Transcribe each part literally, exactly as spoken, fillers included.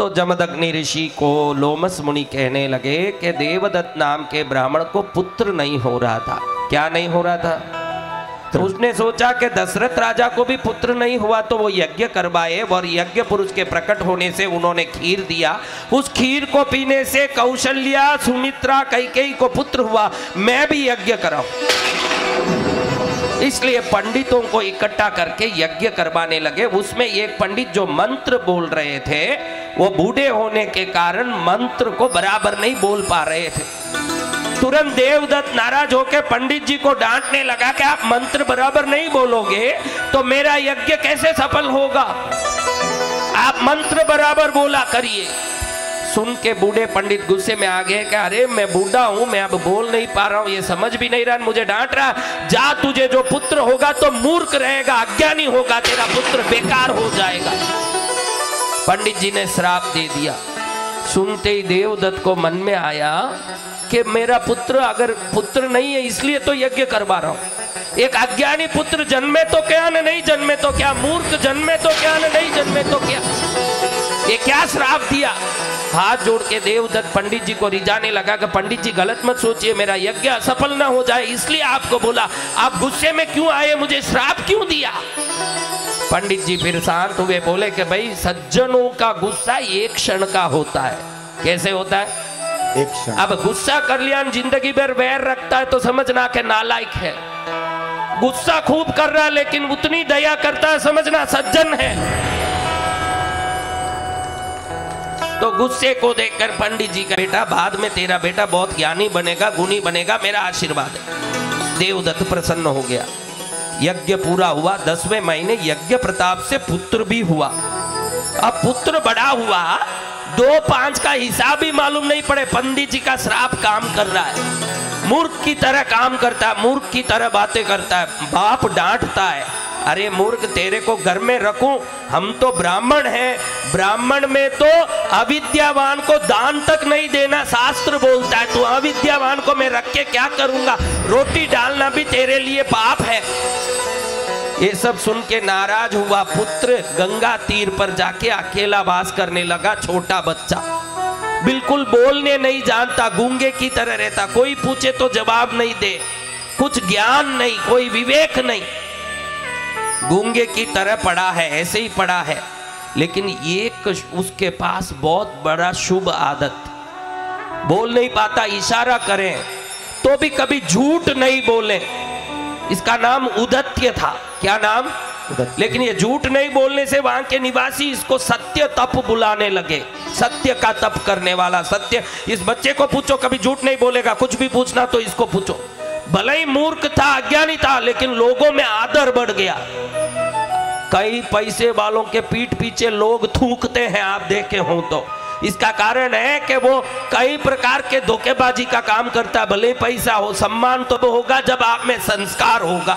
तो जमदग्नि ऋषि को लोमस मुनि कहने लगे कि देवदत्त नाम के ब्राह्मण को पुत्र नहीं हो रहा था। क्या नहीं हो रहा था? तो उसने सोचा कि दशरथ राजा को भी पुत्र नहीं हुआ तो वो यज्ञ करवाए, और यज्ञ पुरुष के प्रकट होने से उन्होंने खीर दिया। उस खीर को पीने से कौशल्या, सुमित्रा, कैकेयी को पुत्र हुआ। मैं भी यज्ञ कराऊं, इसलिए पंडितों को इकट्ठा करके यज्ञ करवाने लगे। उसमें एक पंडित जो मंत्र बोल रहे थे वो बूढ़े होने के कारण मंत्र को बराबर नहीं बोल पा रहे थे। तुरंत देवदत्त नाराज होकर पंडित जी को डांटने लगा कि आप मंत्र बराबर नहीं बोलोगे तो मेरा यज्ञ कैसे सफल होगा, आप मंत्र बराबर बोला करिए। सुन के बूढ़े पंडित गुस्से में आ गए कि अरे मैं बूढ़ा हूं, मैं अब बोल नहीं पा रहा हूं, ये समझ भी नहीं रहा, मुझे डांट रहा। जा, तुझे जो पुत्र होगा तो मूर्ख रहेगा, अज्ञानी होगा, तेरा पुत्र बेकार हो जाएगा। पंडित जी ने श्राप दे दिया। सुनते ही देवदत्त को मन में आया कि मेरा पुत्र अगर पुत्र नहीं है इसलिए तो यज्ञ करवा रहा हूं। एक अज्ञानी पुत्र जन्मे तो क्या न नहीं जन्मे तो क्या, मूर्ख जन्मे तो क्या न नहीं जन्मे तो क्या, ये क्या श्राप दिया। हाथ जोड़ के देवदत्त पंडित जी को रिझाने लगा कि पंडित जी गलत मत सोचिए, मेरा यज्ञ असफल ना हो जाए इसलिए आपको बोला, आप गुस्से में क्यों आए, मुझे श्राप क्यों दिया। पंडित जी फिर शांत हुए, बोले कि भाई सज्जनों का गुस्सा एक क्षण का होता है। कैसे होता है? एक क्षण। अब गुस्सा कर लिया, जिंदगी भर वैर रखता है तो समझना कि नालायक है। गुस्सा खूब कर रहा है लेकिन उतनी दया करता है, समझना सज्जन है। तो गुस्से को देखकर पंडित जी का बेटा, बाद में तेरा बेटा बहुत ज्ञानी बनेगा, गुणी बनेगा, मेरा आशीर्वाद है। देवदत्त प्रसन्न हो गया। यज्ञ पूरा हुआ। दसवें महीने यज्ञ प्रताप से पुत्र भी हुआ। अब पुत्र बड़ा हुआ, दो पांच का हिसाब भी मालूम नहीं पड़े, पंडित जी का श्राप काम कर रहा है। मूर्ख की तरह काम करता है, मूर्ख की तरह बातें करता है। बाप डांटता है, अरे मूर्ख, तेरे को घर में रखूं, हम तो ब्राह्मण हैं, ब्राह्मण में तो अविद्यावान को दान तक नहीं देना शास्त्र बोलता है, तो अविद्यावान को मैं रख के क्या करूंगा, रोटी डालना भी तेरे लिए पाप है। ये सब सुन के नाराज हुआ पुत्र गंगा तीर पर जाके अकेला वास करने लगा। छोटा बच्चा, बिल्कुल बोलने नहीं जानता, गूंगे की तरह रहता, कोई पूछे तो जवाब नहीं दे, कुछ ज्ञान नहीं, कोई विवेक नहीं, गूंगे की तरह पड़ा है, ऐसे ही पड़ा है। लेकिन एक उसके पास बहुत बड़ा शुभ आदत, बोल नहीं पाता, इशारा करें तो भी कभी झूठ नहीं बोले। इसका नाम उदत्य था। क्या नाम? उदत्य। लेकिन ये झूठ नहीं बोलने से वहां के निवासी इसको सत्य तप बुलाने लगे, सत्य का तप करने वाला सत्य। इस बच्चे को पूछो, कभी झूठ नहीं बोलेगा, कुछ भी पूछना तो इसको पूछो। भले ही मूर्ख था, अज्ञानी था, लेकिन लोगों में आदर बढ़ गया। कई पैसे वालों के पीठ पीछे लोग थूकते हैं, आप देखे हो तो। इसका कारण है कि वो कई प्रकार के धोखेबाजी का काम करता है। भले पैसा हो, सम्मान तो होगा जब आप में संस्कार होगा।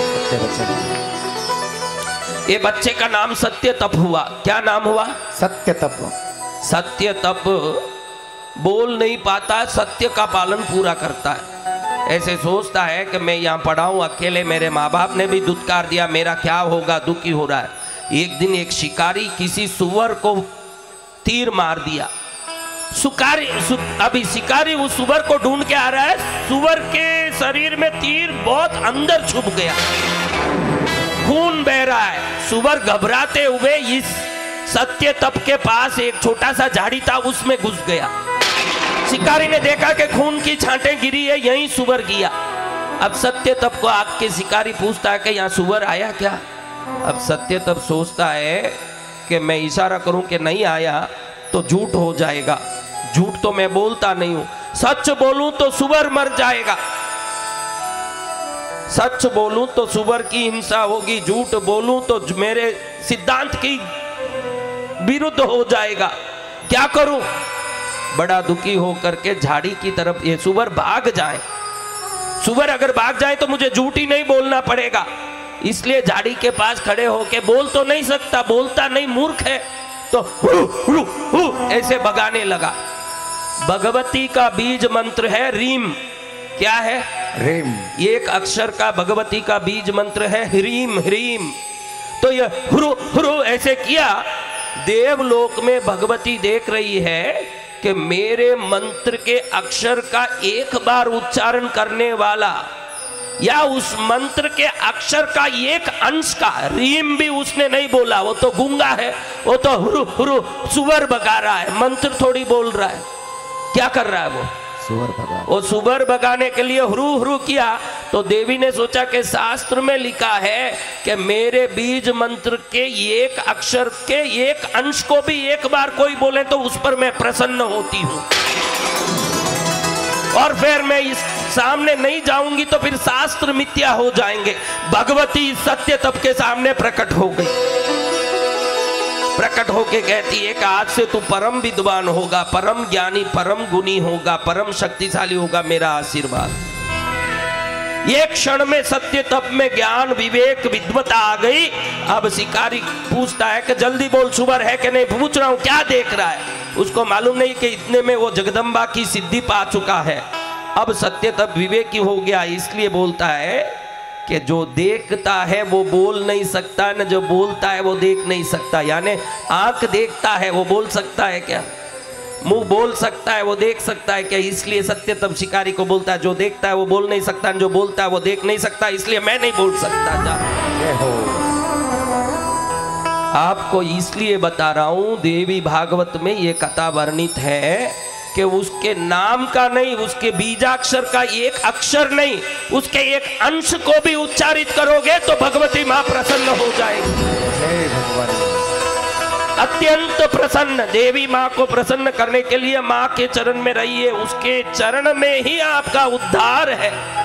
ये बच्चे का नाम सत्य तप हुआ। क्या नाम हुआ? सत्य तप। सत्य तप बोल नहीं पाता, सत्य का पालन पूरा करता है। ऐसे सोचता है कि मैं यहाँ पड़ा हूँ अकेले, मेरे माँ बाप ने भी दुत्कार दिया, मेरा क्या होगा, दुखी हो रहा है। एक दिन एक शिकारी किसी सुअर को तीर मार दिया। सुकारी सु, अभी शिकारी उस सुअर को ढूंढ के आ रहा है, सुअर के शरीर में तीर बहुत अंदर छुप गया, खून बह रहा है। सुअर घबराते हुए इस सत्य तप के पास एक छोटा सा झाड़ी था, उसमें घुस गया। शिकारी ने देखा कि खून की छांटें गिरी है, यहीं सुअर गया। अब सत्य तप को आके शिकारी पूछता है कि यहाँ सुअर आया क्या? अब सत्य तप सोचता है कि मैं इशारा करूं कि नहीं आया तो झूठ हो जाएगा, झूठ तो मैं बोलता नहीं हूं, सच बोलूं तो सुअर मर जाएगा, सच बोलूं तो सुअर की हिंसा होगी, झूठ बोलूं तो मेरे सिद्धांत की विरुद्ध हो जाएगा, क्या करूं? बड़ा दुखी होकर के झाड़ी की तरफ, ये सुअर भाग जाए, सुअर अगर भाग जाए तो मुझे झूठ ही नहीं बोलना पड़ेगा, इसलिए झाड़ी के पास खड़े होके, बोल तो नहीं सकता, बोलता नहीं, मूर्ख है, तो हु, हु, हु, ऐसे भगाने लगा। भगवती का बीज मंत्र है रीम। क्या है? रीम। एक अक्षर का भगवती का बीज मंत्र है ह्रीम ह्रीम। तो ये हुरु हुरु ऐसे किया देवलोक में भगवती देख रही है कि मेरे मंत्र के अक्षर का एक बार उच्चारण करने वाला या उस मंत्र के अक्षर का एक अंश का रीम भी उसने नहीं बोला, वो तो गूंगा है, वो तो हुरु हुरु सुवर बगा रहा है, मंत्र थोड़ी बोल रहा है। क्या कर रहा है वो? सुवर भगा। वो सुवर भगाने के लिए हुरु हुरु किया। तो देवी ने सोचा कि शास्त्र में लिखा है कि मेरे बीज मंत्र के एक अक्षर के एक अंश को भी एक बार कोई बोले तो उस पर मैं प्रसन्न होती हूं, और फिर मैं इस सामने नहीं जाऊंगी तो फिर शास्त्र मिथ्या हो जाएंगे। भगवती सत्य तप के सामने प्रकट हो गई। प्रकट होके कहती है कि आज से तू परम विद्वान होगा, परम ज्ञानी, परम गुणी होगा, परम शक्तिशाली होगा, मेरा आशीर्वाद। एक क्षण में सत्य तप में ज्ञान विवेक विद्वता आ गई। अब शिकारी पूछता है कि जल्दी बोल, सुवर है कि नहीं? पूछ रहा हूं, क्या देख रहा है? उसको मालूम नहीं कि इतने में वो जगदम्बा की सिद्धि पा चुका है। अब सत्य तप विवेकी हो गया, इसलिए बोलता है कि जो देखता है वो बोल नहीं सकता, न जो बोलता है वो देख नहीं सकता। यानी आंख देखता है वो बोल सकता है क्या? मुंह बोल सकता है वो देख सकता है क्या? इसलिए सत्य तब शिकारी को बोलता है जो देखता है वो बोल नहीं सकता, जो बोलता है वो देख नहीं सकता, इसलिए मैं नहीं बोल सकता। जा आपको इसलिए बता रहा हूं, देवी भागवत में ये कथा वर्णित है कि उसके नाम का नहीं, उसके बीजाक्षर का एक अक्षर नहीं, उसके एक अंश को भी उच्चारित करोगे तो भगवती मां प्रसन्न हो जाएगी। अत्यंत प्रसन्न। देवी मां को प्रसन्न करने के लिए मां के चरण में रहिए, उसके चरण में ही आपका उद्धार है।